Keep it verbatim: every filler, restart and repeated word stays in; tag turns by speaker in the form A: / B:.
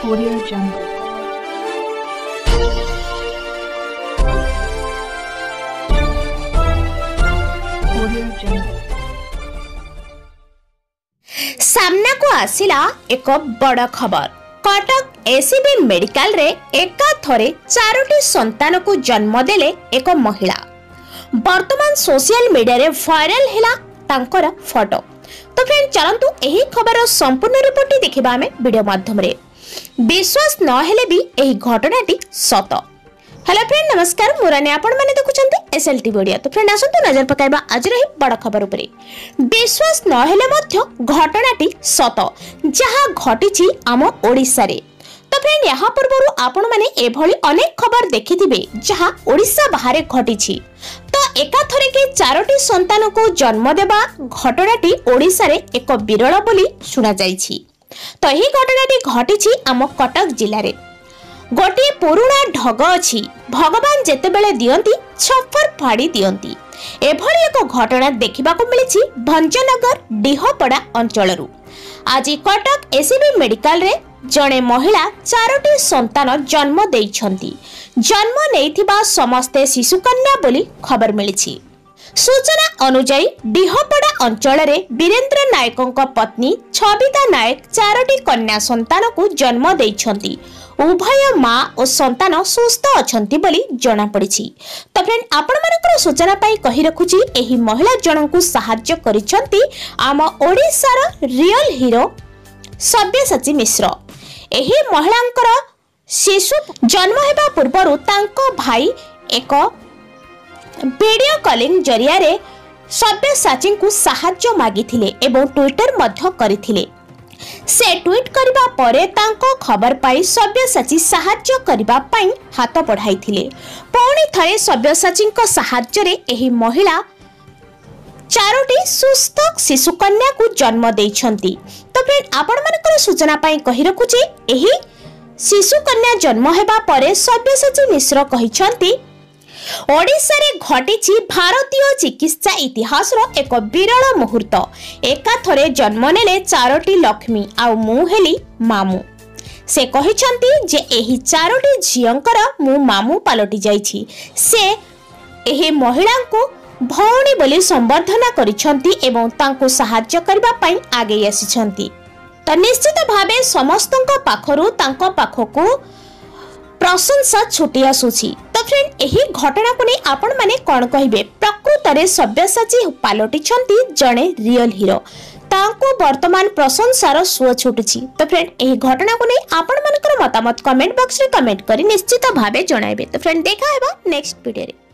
A: Audio Jungle. Audio Jungle.
B: सामना को आसिला एक बड़ खबर। कटक एसीबी मेडिकल रे एका थरे चारोटी संतान को जन्म देले एक महिला। वर्तमान सोशल मीडिया रे वायरल हैला तांकर फोटो। तो फ्रेंड चलंतु एही खबर संपूर्ण रिपोर्ट देखिबा हमें वीडियो माध्यम रे। विश्वास न हेले भी एही घटनाटी सत। हेलो फ्रेंड नमस्कार, मुराने आपण माने देखुचंती एसएलटी वीडियो। तो फ्रेंड आसंतु नजर पकाइबा आज रही बड़ खबर उपरे। विश्वास न हेले मध्य घटनाटी सत जहा घटिछि आम ओडिसा रे। तो फ्रेंड यहाँ पूर्व आपण माने एभली अनेक खबर देखिथिबे जहा ओडिसा बाहर घटिछि। तो एकाथरे के चारोटी संतान को जन्म देबा घटनाटी ओडिसा रे एक विरल बोली सुना जाइछि। तो एही घटनाटी घटिछि आम कटक जिल्ला रे। गोटे पुरुणा ढग अछि, भगवान जेतेबेले दियंती छप्पर फाड़ी दियंती। एभली एक घटना देखिबाको मिलिछि भंजनगर डीहपड़ा अंचलरू। आज कटक एसीबी मेडिकल रे जणे महिला चारोटी संतान जन्म देइछंती। जन्म नेइथिबा समस्ते शिशुकन्या बोली खबर मिलिछि। सूचना अनुसार डीहपड़ा अंचल रे वीरेंद्र नायकंक पत्नी छबिता नायक चारोटी कन्या संतान को जन्म देइछंती। उभय माँ और संतान सुस्थ अछंती बोली जना पड़िछि। तो फ्रेंड आपण मानकर सूचना पाई कहि रखुछि एही महिला जणन को सहाय्य करिसंती आम ओडिसार रियल हीरो सब्यसाची मिश्र। एही महिलांकर शिशु जन्म हेबा पूर्वरु तांको भाई एक वीडियो कॉलिंग जरिया रे सब्यसाची को सहाय्य मागिथिले एवं ट्विटर मध्य करिथिले। से ट्वीट करिबा परे तांको खबर पाई सब्यसाची सहाय्य करिबा पाई हाथ बढ़ाइथिले। पुणी थरे सब्यसाचीଙ୍କ सहाय्य रे एही महिला चारोटी सुस्थ शिशु कन्या को जन्म देइछंती। तो फ्रेंड आपण मानकर सूचना पाई कहि रखुछि एही शिशु कन्या जन्म हेबा परे सब्यसाची मिश्र कहिछंती ओडिसा रे घटिछि भारतीय चिकित्सा इतिहास रो एक विरल मुहूर्त। एका थरे जन्म नेले चारोटी लक्ष्मी आ मु हेली मामू। से कहिछंती जे एही चारोटी झियंकर मु मामू पालटी जाइछि। से एही महिला को भौणी बोली संबर्धना करिछंती एवं तांको सहाय्य करबा पई आगे आसिछंती। त निश्चित भाबे समस्तଙ୍କ पाखरु तांको पाखको प्रशंसा छुटी आसुछि। तो फ्रेंड एही घटना को नै आपण माने कोन कहिबे? प्रकृत रे सब्यसाची पालटी छंती जणे रियल हीरो। तांको वर्तमान प्रशंसार सुओ छुटुछि। तो फ्रेंड एही घटना को नै आपण मानकर मतामत कमेंट बॉक्स रे कमेंट करी निश्चित भाबे जणाइबे। तो फ्रेंड देखा हेबा नेक्स्ट वीडियो रे।